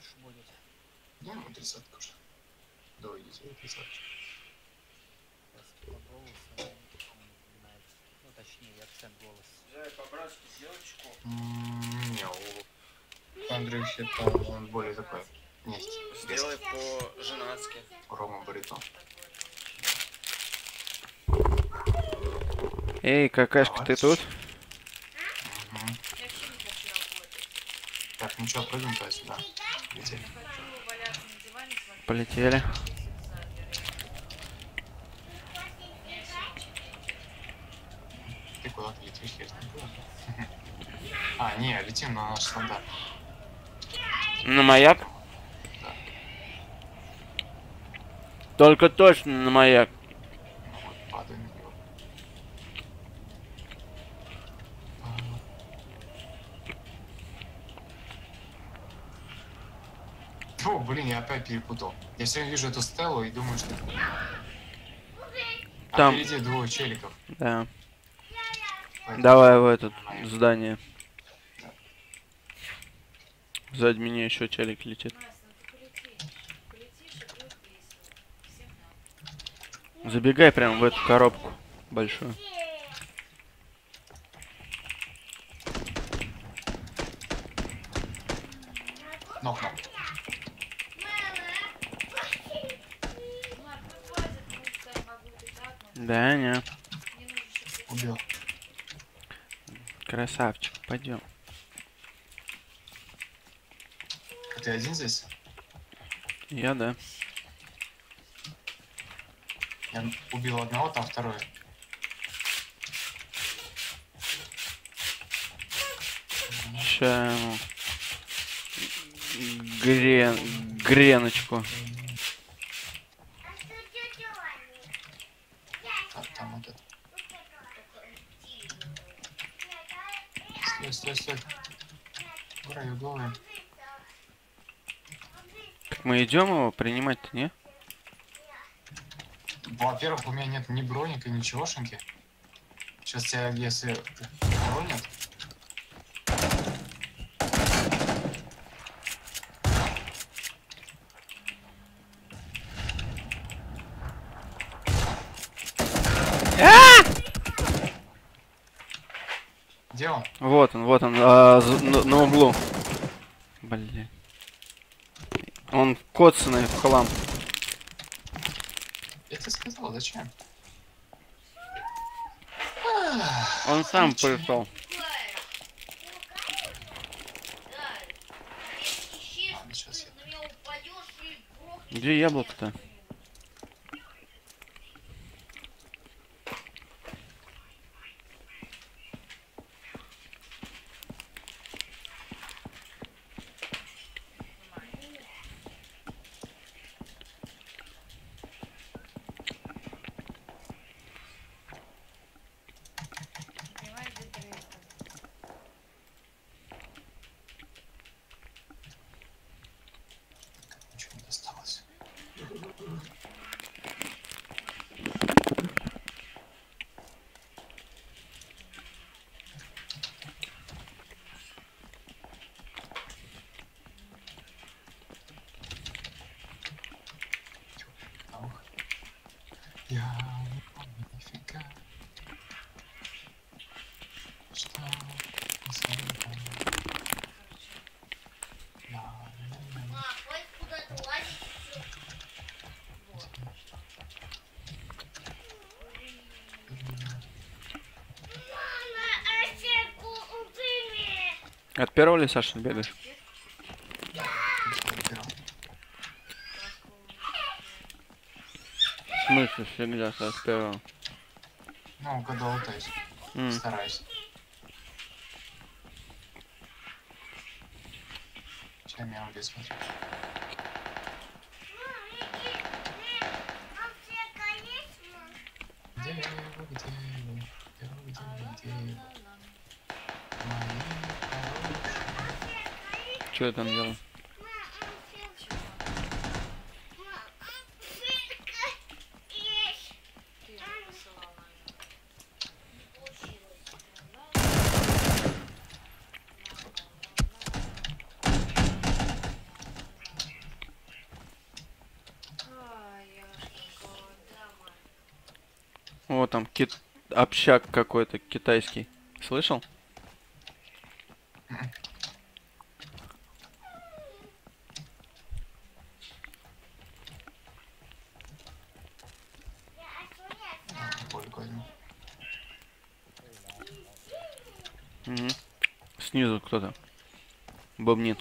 ж будет. Ну, 30-ка уже. Доведите, 30-ка. По голосу он никому не понимает. Ну, точнее, акцент голоса. Зай, по-братски сделать кофе? Не, у Андрюхи там он более такой. Есть. Сделай по-женатски. Рома баритон. Эй, какашка, ты тут? Угу. Так, ну что, прыгнем туда сюда. Летели. Полетели. Ты куда-то летишь, я не куда. А, не, летим на наш стандарт. На маяк? Да. Только точно на маяк. Ну вот, падаем на него. О, блин, я опять перепутал. Я сегодня вижу эту стелу и думаю, что... А Там. впереди двое челиков. Да. Поэтому Давай в это маяк. здание. Да. Сзади меня еще челик летит. Забегай прямо в эту коробку большую. Ног. Да, не. Убил. Красавчик, пойдем. Ты один здесь? Я, да. Я убил одного, там второй. Ща, ну, греночку. Так, там вот это. Стой. Угорай, угловый. Как мы идем его принимать-то, не? Во-первых, у меня нет ни броника, ничегошеньки. Сейчас тебя, если бронят... Где он? Вот он, на углу. Блин. Он коцанный в хлам. Я тебе сказал, зачем? Он сам пришел. Ладно, сейчас я... Где яблоко-то? Ничего не досталось. Ох. Я не помню нифига. Что? От первого ли, Саша, бегаешь? В смысле всегда от первого? Ну, когда лутаюсь. Стараюсь. Сейчас я убью, смотри. Что я там делал? О, там общак какой-то китайский. Слышал? Только возьму. Мгм. Снизу кто-то бубнит.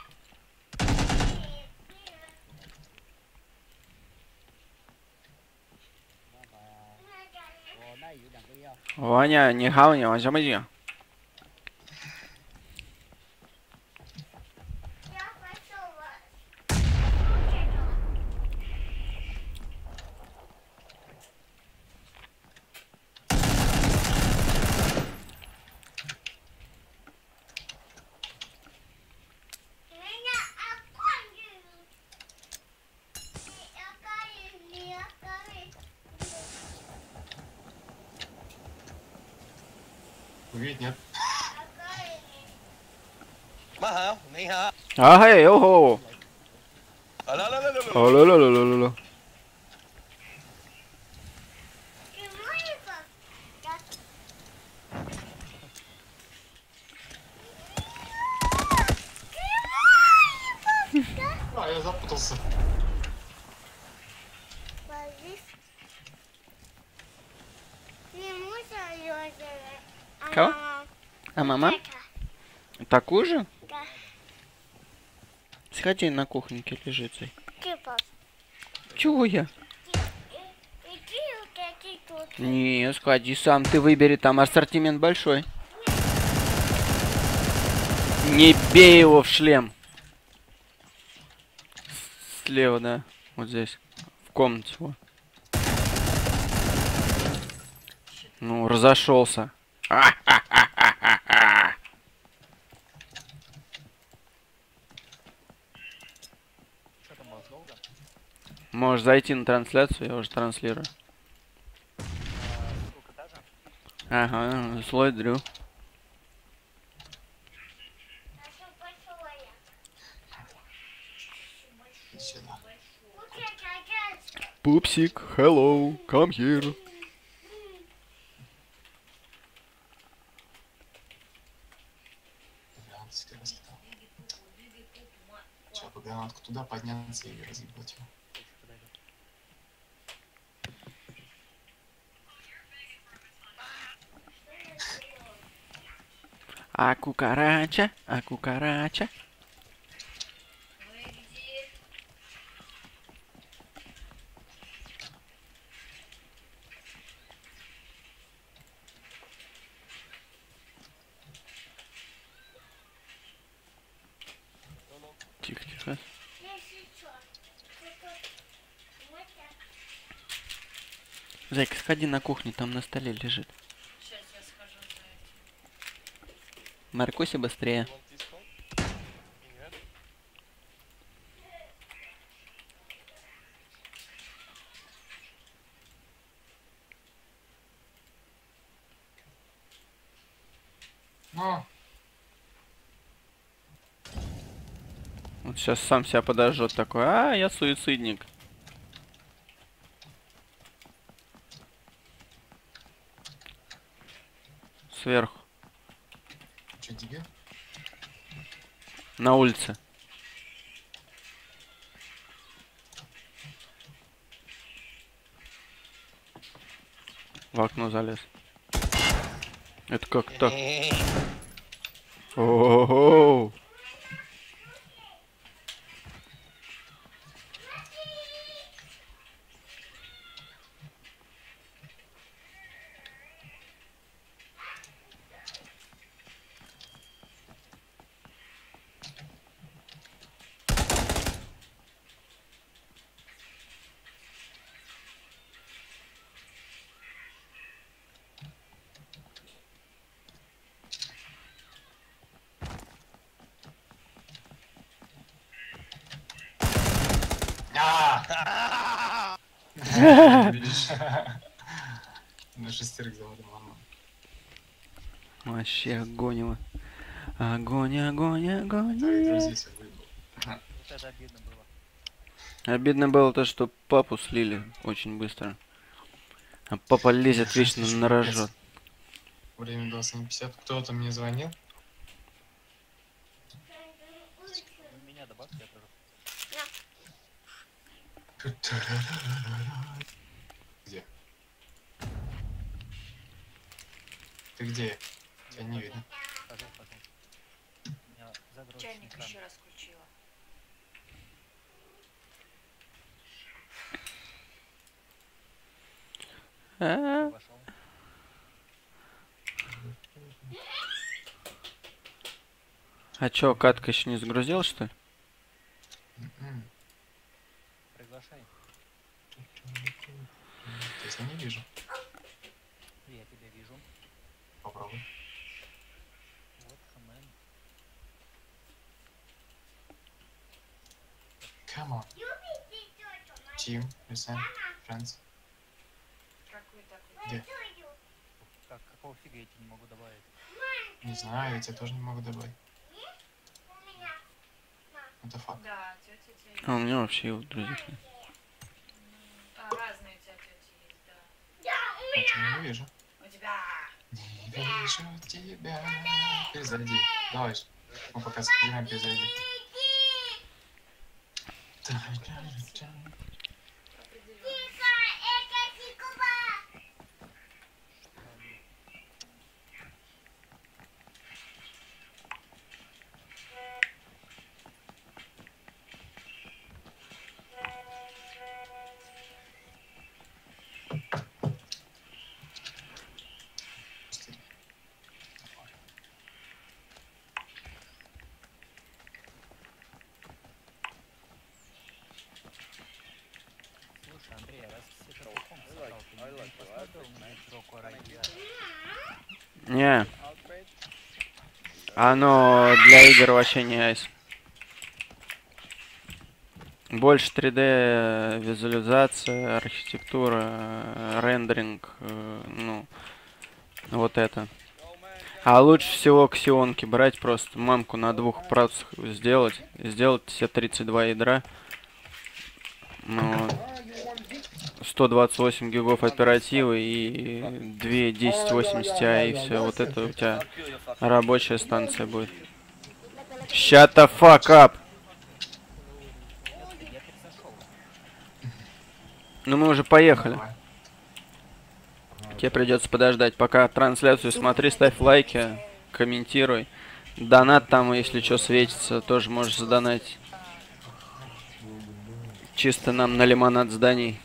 Ваня, не хавни, Ваня, замоди. Увидеть нет. Má hả? Ni hả? А, эй, ого! Ờ, đó, đó, đó, đó, đó. Алло-ло-ло-ло-ло. А, я запутался. Кого? А мама? Такую же? Да. Сходи на кухоньке лежит. Зай. Типа. Чего я? Иди вот эти тут. Не, сходи сам, ты выбери, там ассортимент большой. Не бей его в шлем. Слева, да. Вот здесь. В комнате. Вот. Ну, разошелся. Что там у вас долго? Можешь зайти на трансляцию, я уже транслирую. Ссылка та же? Ага, слой Дрю. Иди сюда. Пупсик, hello, come here. Гранатский раскидал. Сейчас бы гранатку туда подняться и разъебать его. Сейчас подойду. А кукарача, а кукарача. Тихо, тихо. Зайка, сходи на кухню, там на столе лежит. Сейчас я схожу за этим. Маркуси быстрее. Ну, Вот сейчас сам себя подожжет такой. А, я суицидник. Сверху. что, тебе? На улице. В окно залез. Это как так? О-о-о. Видишь? На шестерых заводом ладно. Вообще огонь его. Огонь, огонь, огонь. Так, друзей себе выебал. Вот это обидно было. Обидно было то, что папу слили очень быстро. А папа лезет Жесть, вечно ещё на капец. рожон. Время 27:50. Кто-то мне звонил. Вы меня добавьте, я тоже. Где? Ты где? Тебя не видно. Пожалуйста. У меня загрузочный Чайник экран. еще раз включила. Я вошел. А чё, катка еще не загрузил, что ли? М-м. Приглашай. Я тебя не вижу. Я тебя вижу. Попробуй. Вот, хамен. Come on. Team, listen, friends. Какой такой? Где? Какого фига я тебе не могу добавить? Не знаю, я тебя тоже не могу добавить. Это факт. Да, тетя есть. А у меня вообще его друзья. А, разные у тебя тети есть, да. Я тебя не вижу. У тебя. Не вижу тебя. Перезайди. Давай. Мы пока сыграем, перезайди. Определенно. Слушай, Андрей, а раз все целиком собрал, ты не посмотрел на Джоко Райдера? Не. Оно для игр вообще не айс. Больше 3D визуализация, архитектура, рендеринг, ну, вот это. А лучше всего ксионки брать, просто мамку на 2 процессах сделать. Сделать все 32 ядра. Ну, 128 гигов оперативы и 2 1080 Ti, и все. Вот это у тебя рабочая станция будет. Shut the fuck up! Я перезашел. Ну мы уже поехали. Давай. Тебе придется подождать, пока трансляцию смотри, ставь лайки, комментируй. Донат там, если что, светится, тоже можешь задонатить. Чисто нам на лимонад зданий.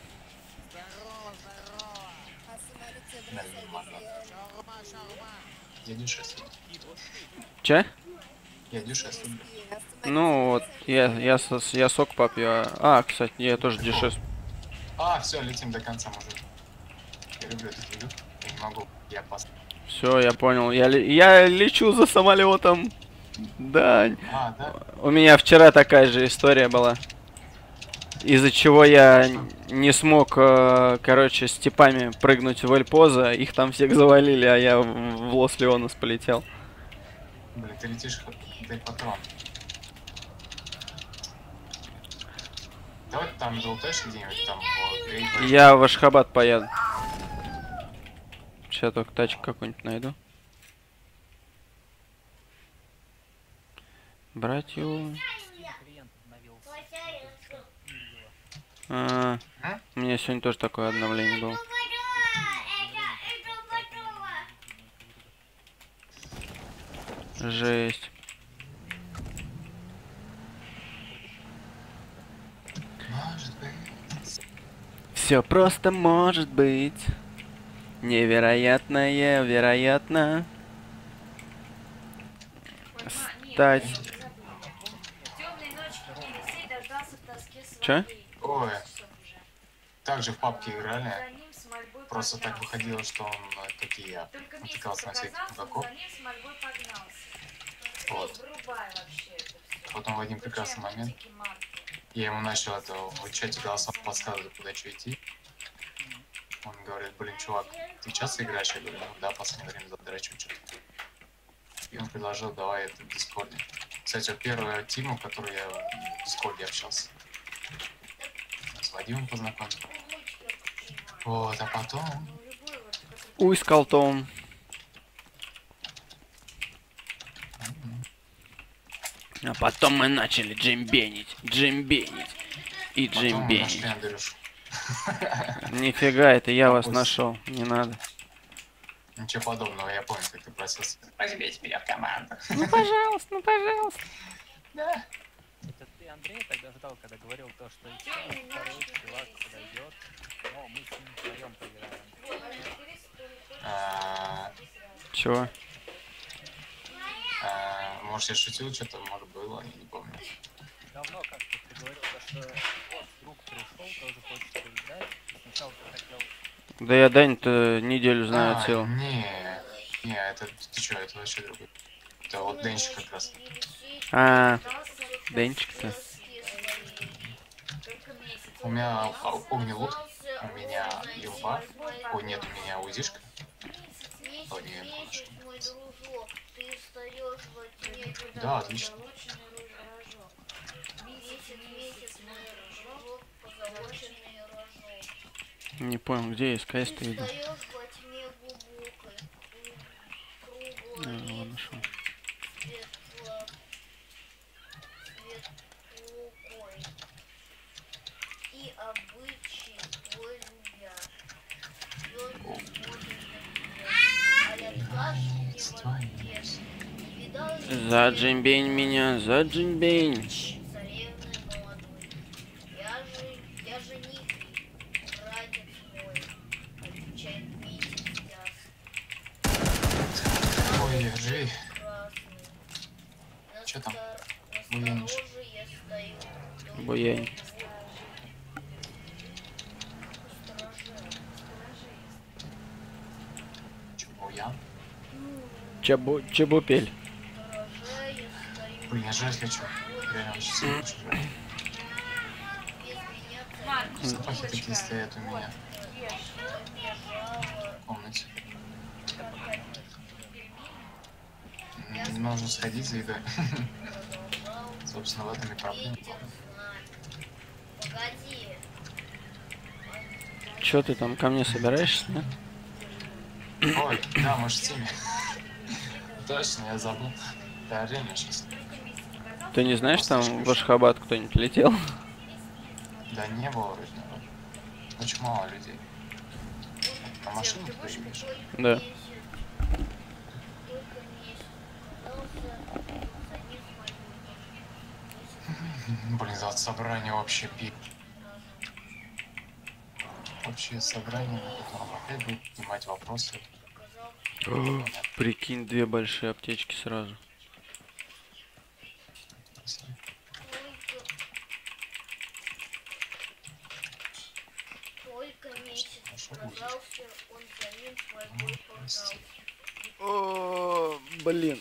Я дюшес. Че? Я дюшес. Ну вот, я сок попью. А, кстати, я тоже дешес. А, все, летим до конца, мужик. Я люблю эту игру. Я не могу. Я опасный. Все, я понял. Я лечу за самолетом. Да. А, да? У меня вчера такая же история была. Из-за чего я не смог, короче, с типами прыгнуть в Эльпоза. Их там всех завалили, а я в Лос-Леонас полетел. Блин, ты летишь, дай патрон. Давай там долтаешь где-нибудь, там в Грейпе. Я в Ашхабад поеду. Сейчас только тачку какую-нибудь найду. Братью. Клиент обновился. У меня сегодня тоже такое обновление было. Жесть. Может быть. Все просто может быть. Невероятное, вероятно. Стать. Темной ночью Алексей дождался в тоске своей. Чё? Ой. 12 часов уже. Также в папке За играли. ним с мольбой Просто так погнался. выходило, что он такие Только месяц натыкался на всяких показался, он мудаков. за ним с мольбой погнался. Вот. Врубай вообще это все. Потом в один прекрасный момент я ему начал это в чате голосом подсказывать, куда что идти. Он говорит, блин, чувак, ты часто играешь? Я говорю, ну да, последнее время задрачиваю что-то. И он предложил, давай это в Дискорде. Кстати, вот первая Тима, которую я в Дискорде общался. С Вадимом познакомился. Вот, а потом... Уй, с колтом. А потом мы начали джимбенить. И Потом мы нашли джимбенить. Андрюшу. Нифига, это я вас Пусть. нашел. Не надо. Ничего подобного, я помню, как ты просился. Возьмите меня в команду. Ну пожалуйста, ну пожалуйста. Да. Это ты, Андрей, тогда ждал, когда говорил то, что еще второй чувак подойдет, но мы с ним вдвоем поиграем. Чего? Может, я шутил, что-то, может, было, я не помню. Давно как-то ты говорил, то, что вот друг пришел, тоже хочет поиграть, и сначала ты хотел... Да я Дань-то неделю знаю целую. Не, это ты что, это вообще другой. Это вот Денчик как раз. А, Денчик-то. У меня огнелут, у меня илба, ой, нет, у меня узишка. О, нет, да, отлично. Не понял, где СКС-то видел? Его нашел. Заджимбень меня, заджимбень. Ой, живи. Че там? Буянишь? Буянь. Че, буян? Чебупель. Блин, я жрать хочу. Реально очень сильно хочу жрать. Запахи такие стоят у меня в комнате. Нужно сходить за едой. Собственно, в этом и проблема. Чё ты там ко мне собираешься, да? Ой, да, мы же в теме. Точно, я забыл. Да, реально сейчас. Ты не знаешь, там в Ашхабад кто-нибудь летел? Да не было вроде. Очень мало людей. На машине ты едешь? Да. Блин, за собрание вообще пик. Общее собрание, на котором опять будет снимать вопросы. О, прикинь, 2 большие аптечки сразу. О, блин.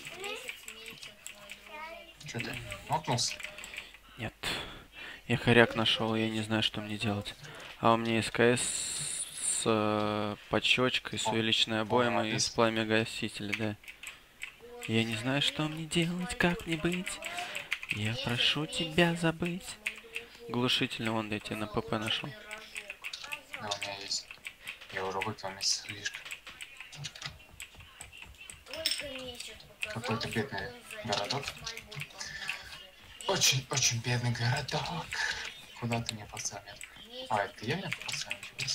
Че ты? Нокнулся? Нет. Я хоряк нашел, я не знаю, что мне делать. А у меня СКС с подщечкой, с увеличенной обоймой и с пламя-гасителя, да. Я не знаю, что мне делать, как мне быть. Я прошу тебя забыть. Глушительно, вон, я тебе на ПП нашел. Да, у меня есть. Я уже выкинул вместе с лишкой. Какой-то бедный городок. Очень бедный городок. Куда ты меня поставил? А, это я меня поставил?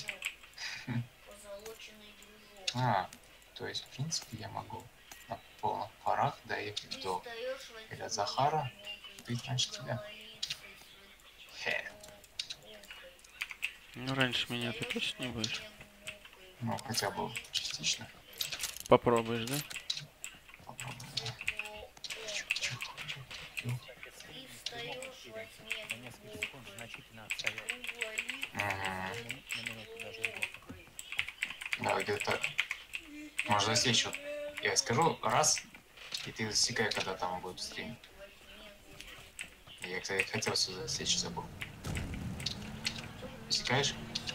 То есть, в принципе, я могу на полных парах доехать до Эля Захара. Ты, значит, тебя. Хе. Ну, раньше меня ты точно не будешь. Ну, хотя бы частично. Попробуешь, да? Попробуем. На несколько секунд значительно отстает. На минуту даже где-то. Да, где-то так. Можно засечь вот. Я скажу раз, и ты засекай, когда там будет стрим. Я, кстати, хотел все засечь, забыл. Засекаешь?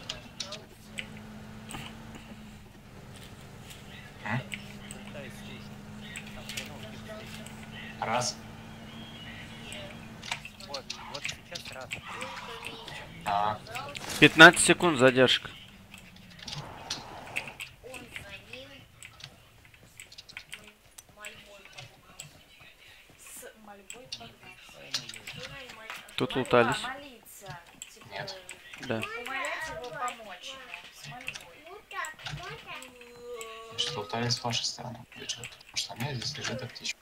Пытаюсь слушать. Там хреново пишет. Раз. Вот сейчас раз. 15 секунд задержка. Тут лутались. Молиться. Типа, Нет. Да. умолять его помочь ему. С мольбой. Что лутались с вашей стороны? Для чего? Потому что у меня здесь лежит аптечка.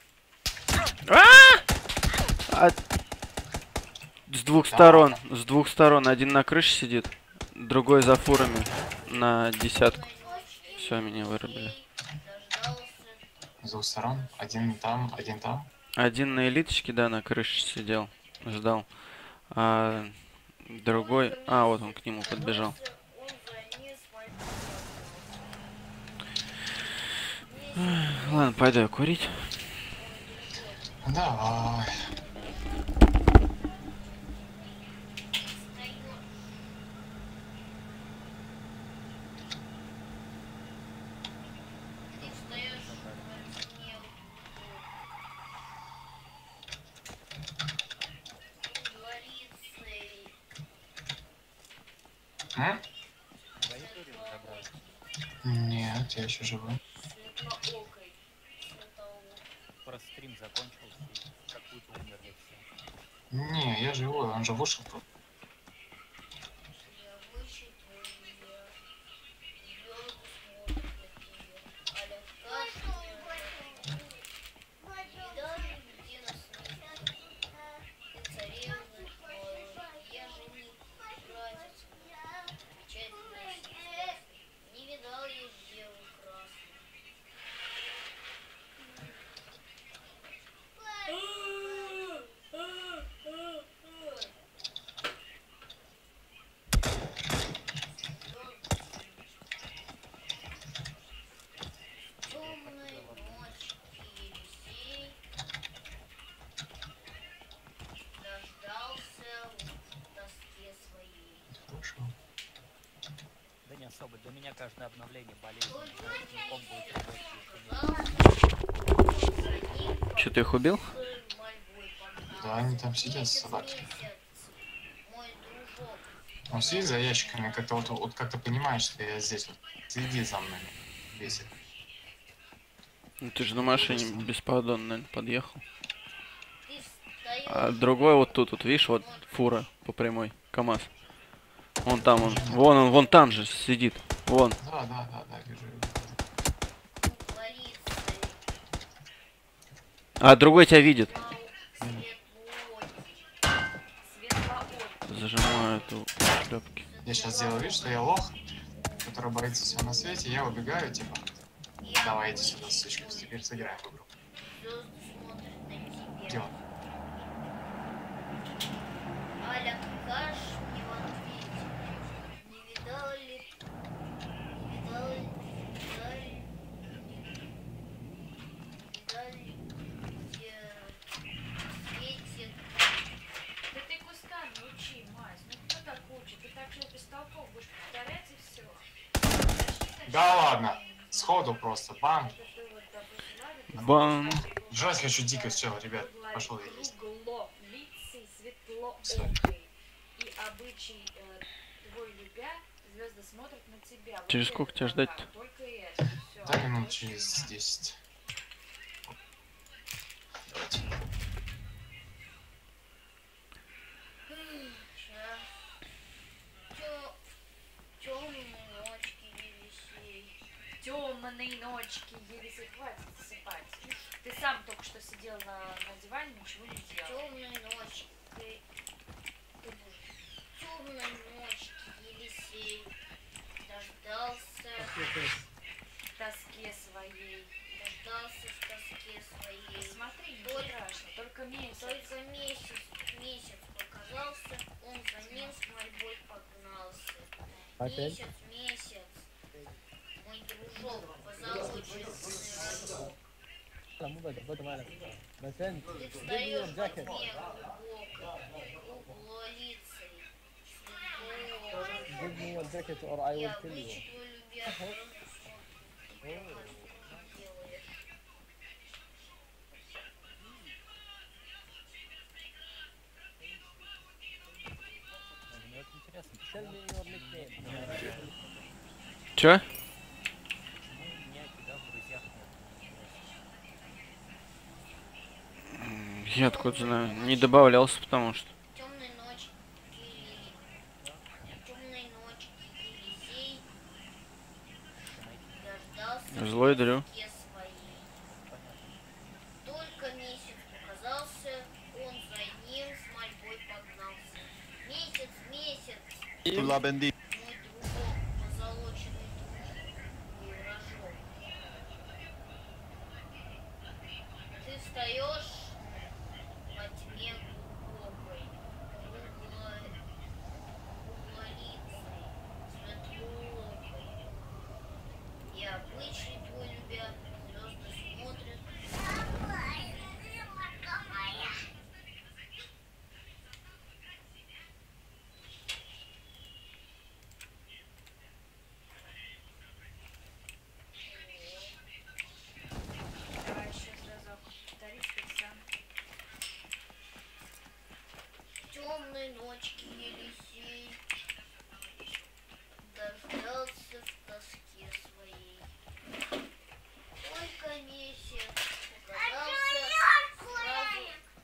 А! С двух сторон. С двух сторон. Один на крыше сидит, другой за фурами на десятку. Все, меня вырубили. С двух сторон. Один там, один там. Один на элиточке, да, на крыше сидел, ждал. А другой... А, вот он к нему подбежал. Ладно, пойду я курить. Давай. М? Твои тури забрали. Нет, я еще живу. Просто стрим закончился, и какую-то умерли все. Не, я живой, он же вышел тут. Вышел. Да не особо. Для меня каждое обновление болезненно. Че, ты их убил? Да, они там сидят, собаки. Он сидит за ящиками, как-то вот как-то понимает, что я здесь вот. Следи за мной. Бесит. Ну, ты же на машине беспардонно, наверное, подъехал. А другой вот тут, вот видишь, вот фура по прямой, КамАЗ. Вон там он, вон там же сидит, вон. Да, вижу. А другой тебя видит. Зажимаю эту шлепки. Я сейчас сделаю вид, что я лох, который боится всего на свете, я убегаю, типа. Давайте сюда, сучка, теперь сыграем в игру. Где он? Аля, каш не в ответе. Не видал ли? Где светит? Да ты кусками учи, Мась. Ну кто так учит? Ты так же бестолков будешь повторять и все. Да ладно, сходу просто, бам. Бам. Жрать хочу дико, все, ребят, пошел я есть. Лицей светло Всё. окой. И обычай твой любя, звезды смотрят на тебя. Вот Через это сколько тебя главное, ждать-то? только это. Всё. Да, минут через 10. Темные ночки, Елисей, хватит засыпать. Ты сам только что сидел на диване, ничего не делал. Темные ночи. Темные ночи, Елисей. Дождался. В тоске своей. Дождался в тоске своей. Смотри, не Только- страшно, только месяц. Только месяц показался, он за ним с мольбой погнался. Месяц, мой дружок, позолоченный рожок. Ты встаешь под снег глубоко, углолицей, светло. И обычай твой любя, что ты делаешь? Мне вот интересно, Чё? почему меня тебя в друзьях нет? Я откуда знаю. Не добавлялся, потому что. Темные дождался Злой Дрю. тоске своей. Понятно. Только месяц показался, он за ним с мольбой погнался. Месяц, месяц, Tu l'as bendito. мой дружок, позолоченный друг, рожок. Ты встаешь во тьме глубокой, круглолицей, светлоокой. И обычай твой любя, звезды смотрят. Давай еще разок повторить, как сам. Темной ночки Елисей дождался в тоске своей. Только месяц показался сразу.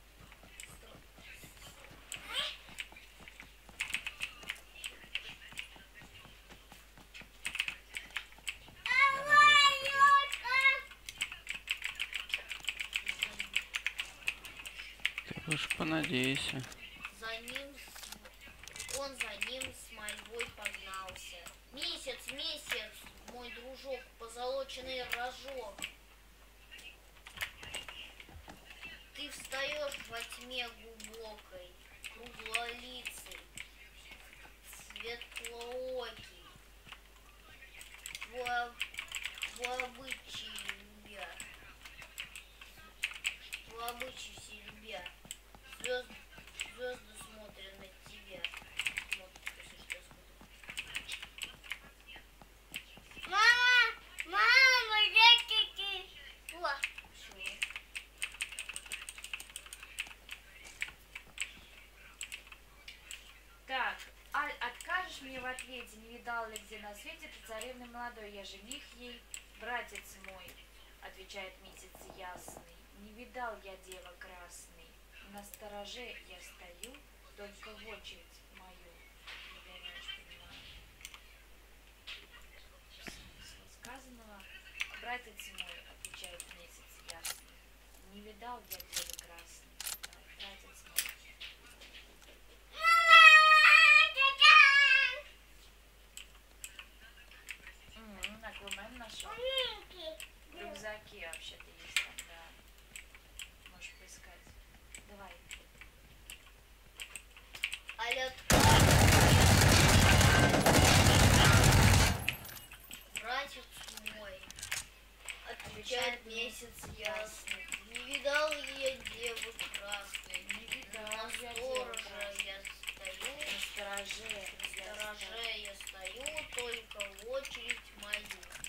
Ты уж понадейся. Он за ним с мольбой погнался. Месяц, месяц, мой дружок, позолоченный рожок. Ты встаешь во тьме глубокой, круглолицей, светлоокий. Твой обычай любя, твой обычай все любя. Звезды смотрят на тебя. Смотрят, если что, смотрят. Мама, я Чего? Так, откажешь мне в ответе, не видал ли где на свете ты царевны молодой, я жених ей, братец мой, отвечает месяц ясный, не видал я дева красный, на стороже я стою, только в очередь мою. Не понимаю, что понимаю. Смысл сказанного, братец мой, отвечает месяц ясный, не видал я девы красной, братец мой. Аквамен нашел. В рюкзаке вообще-то есть там, да. Можешь поискать. Давай. Алло. Братец мой, отвечает месяц ясный. Не видал я девы красной. Не видал На я стороже деву я стою. на стороже. На стороже я стою, только в очередь мою.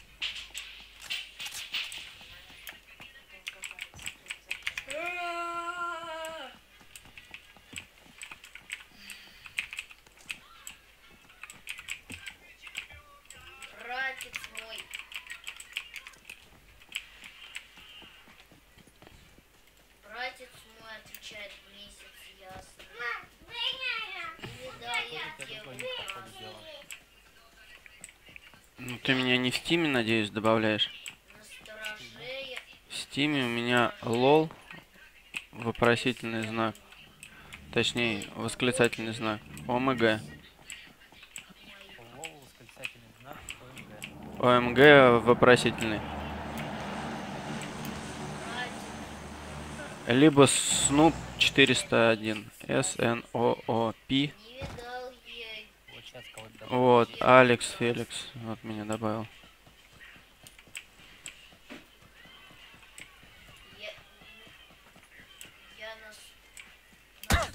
Братец мой. Братец мой, отвечает месяц ясный. Не видал я деву красной. Ну ты меня не в стиме, надеюсь, добавляешь? На стороже я... В стиме у меня лол, вопросительный знак. Точнее, восклицательный знак. ОМГ. Лол, восклицательный знак, ОМГ. ОМГ вопросительный. Либо Snoop 401. SNOOP. Не видал я... Вот сейчас кого-то добавил. Вот, Алекс Феликс. Вот меня добавил. Я на стороже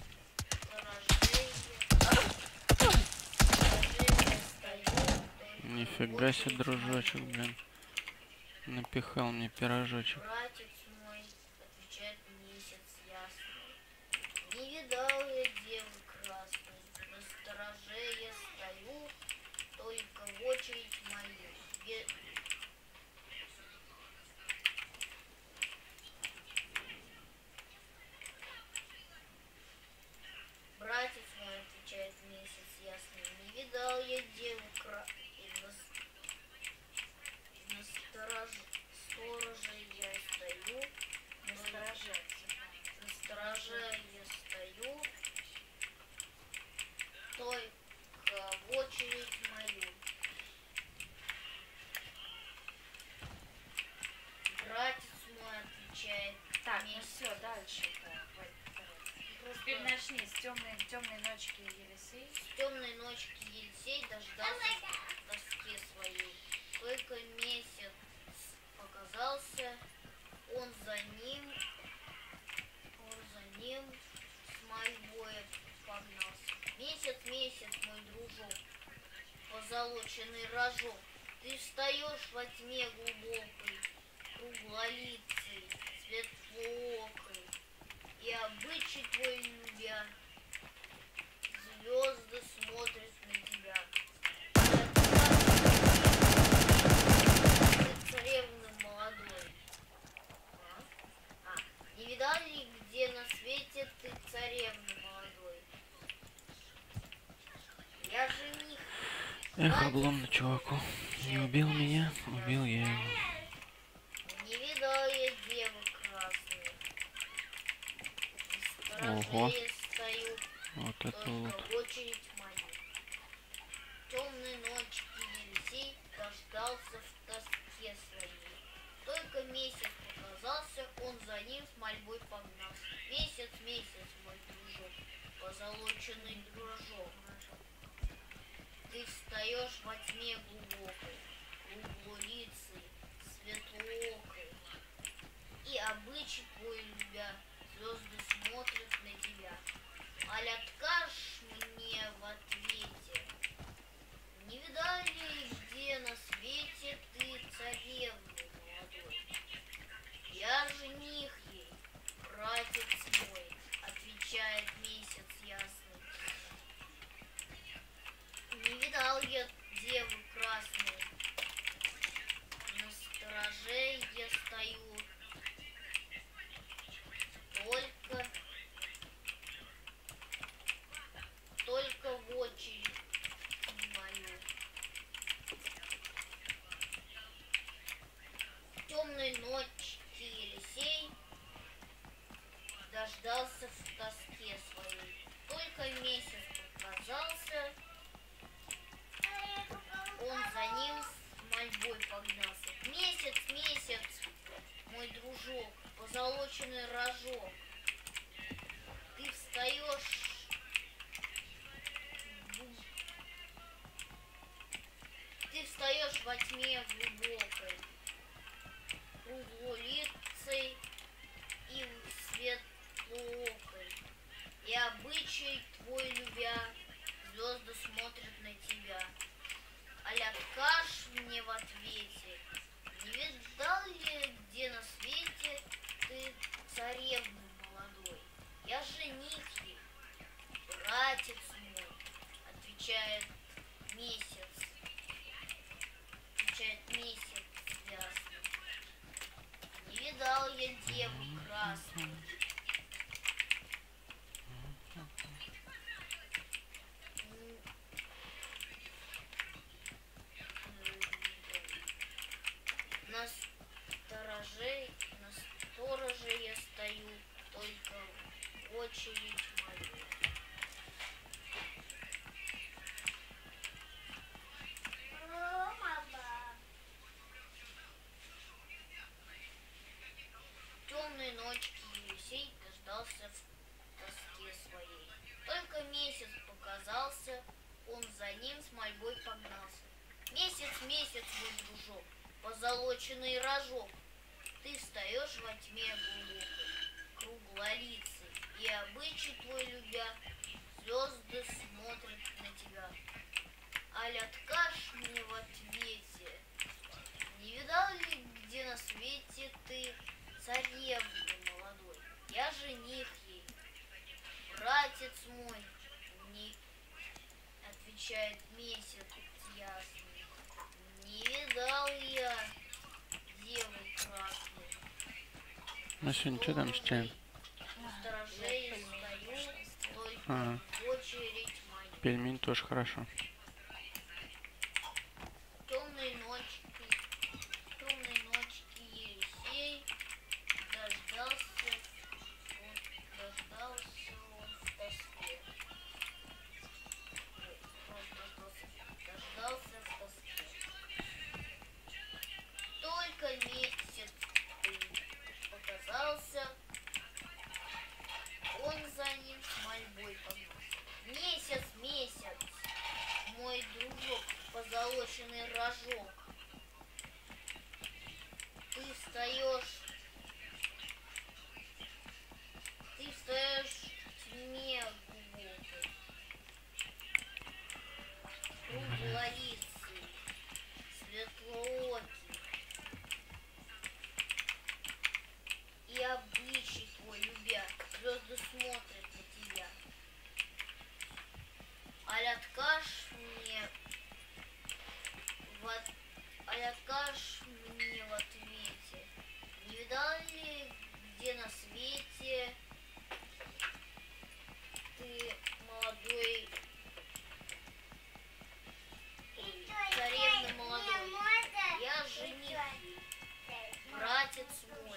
стою. Нифига себе, дружочек, блин. Напихал мне пирожочек. Братец мой, отвечает месяц ясный. Не видал я девы красной. На стороже я стою, только в очередь мою. Братец мой, отвечает месяц ясный. Не видал я деву красной. На страже. На страже я стою, только в очередь мою. Братец мой отвечает Так, ну мне. все, дальше-то. Теперь начни с темной ночки Елисей. С темной ночки Елисей дождался в тоске своей. Только месяц показался, он за ним с мольбой погнался. Месяц, мой дружок, позолоченный рожок, ты встаешь во тьме глубокой, круглолицей, светлоокой, и обычай твой любя, звезды смотрят на тебя. Ты царевна молодой. Не видал ли, где на свете ты царевны молодой? Я жених. Эх, обломно чуваку. Не убил меня, убил я его. Не видал я девы красные. Ого. Я стою, Вот это только вот. в очередь мою. Темной ночи Елисей дождался в тоске своей. Только месяц показался, он за ним с мольбой погнался. Месяц, мой дружок, позолоченный дружок, ты встаешь во тьме глубокой, круглолицей, светлоокой, и обычай твой любя, звезды смотрят на тебя. Аль откажешь мне в ответе? Не видал ли, где на свете ты царевны молодой? Я жених ей, братец мой, отвечает месяц ясный. Не видал я девы красной, на стороже я стою, только в очередь мою. Темной ночи Елисей дождался в тоске своей. Только месяц показался, он за ним с мольбой погнался. Месяц, мой дружок, позолоченный рожок, ты встаешь во тьме глубокой, круглолицей и светлоокой, и обычай твой любя, звезды смотрят на тебя. Аль откажешь мне в ответе? Не видал ли, где на свете ты царевны молодой? Я жених ей, братец мой, отвечает месяц ясный. Не видал я девы красной. На стороже я стою, только в очередь мою. Темной ночи Елисей дождался в тоске своей. Только месяц показался, он за ним с мольбой погнался. Месяц, мой дружок, позолоченный рожок, ты встаешь во тьме глубокой, круглолицей, и обычай твой любя, звезды смотрят на тебя. Аль откажешь мне в ответе? Не видал ли, где на свете ты царевны молодой? Я жених ей, братец мой, не отвечает месяц ясный. Не видал я девы красной. Ну сегодня что там с чаем? На стороже я стою, только Ага. в очередь мою. Пельмень тоже хорошо. Темной ночки Елисей дождался встаешь. Ты встаешь в тьме глубокой. Круглолицый, светлоокий. И обличий твой любя, звезды смотрят на тебя. Аль откажешь мне в ответе? Не видал ли, где на свете ты молодой, царевна молодой? Я жених, братец мой.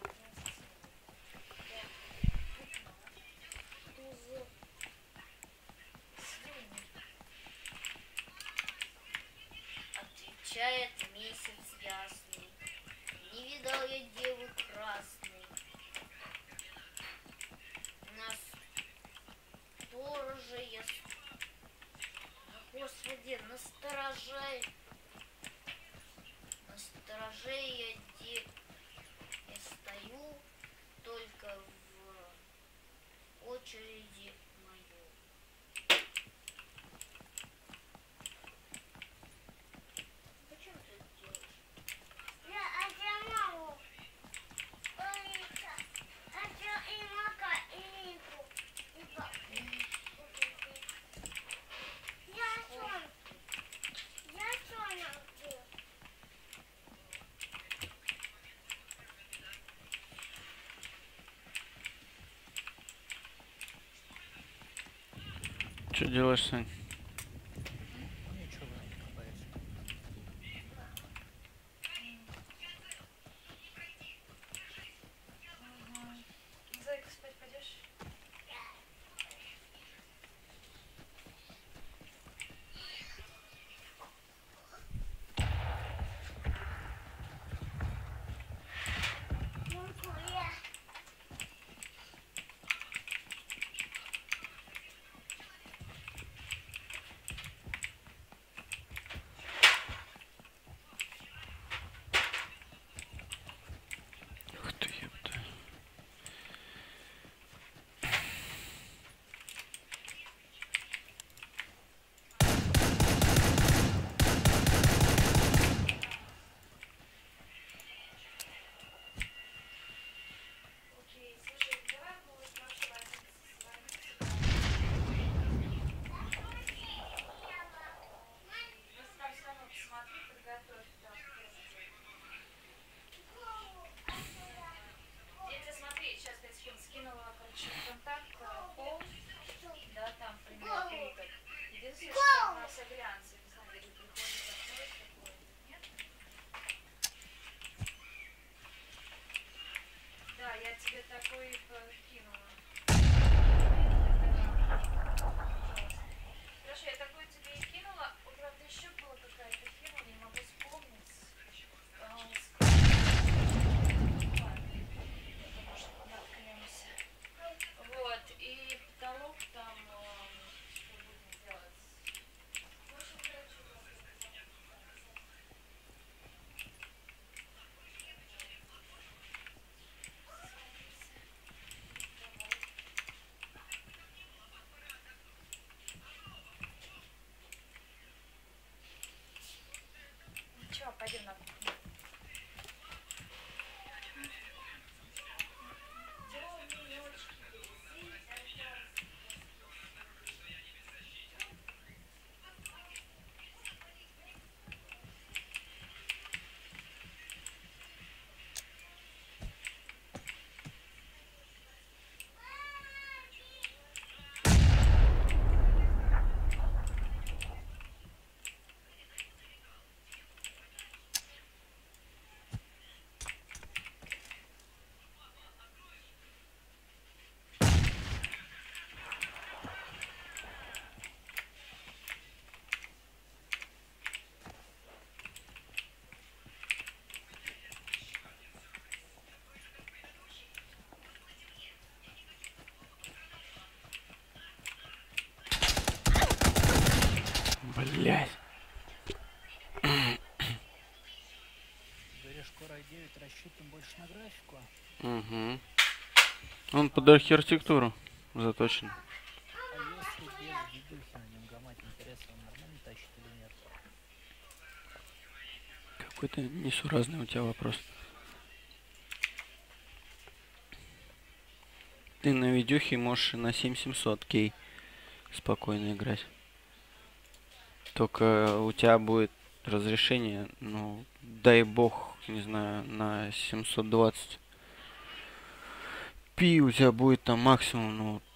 Отвечает месяц ясный, не видал я девы красной. На стороже я... Господи, на стороже я стою только в очереди мою. Почему ты это делаешь? Что делаешь, Сань? Ну ничего, копаешься. Зайка, спать пойдешь? Ух ты, ёпта. Окей, слушай, давай будешь вообще возиться со своими. Просто там все равно посмотри, подготовь там тесты. Я тебе смотри, сейчас 5 секунд скинула, короче, контакт, пол, да, там пример плиток. Единственное, что там у нас глянцы, не знаю, или приходит откроешь такое, нет? Да, я тебе такой кинула. Хорошо, я такой тебе и кинула. Правда, еще была какая-то фирма, не могу вспомнить. Ладно, может, наткнемся. Вот, и потолок там, что будем делать? В общем, короче, рассчитан больше на графику. Угу. Он под архитектуру заточен. А если без видюхи на нем гамать, интересно, он нормально тащит или нет? Какой-то несуразный у тебя вопрос. Ты на видюхе можешь и на 7700 кей спокойно играть. Только у тебя будет разрешение, ну, дай бог, не знаю, на 720 пи у тебя будет там максимум, ну,